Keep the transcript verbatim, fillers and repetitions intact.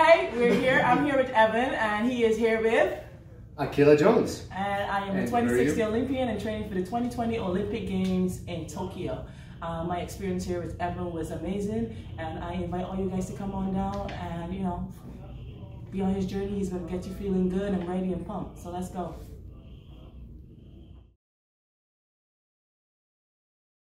right, we're here. I'm here with Evan, and he is here with Akela Jones. And I am and a twenty sixteen Olympian and training for the twenty twenty Olympic Games in Tokyo. Uh, my experience here with Evan was amazing, and I invite all you guys to come on down and, you know, be on his journey. He's going to get you feeling good and ready and pumped. So let's go.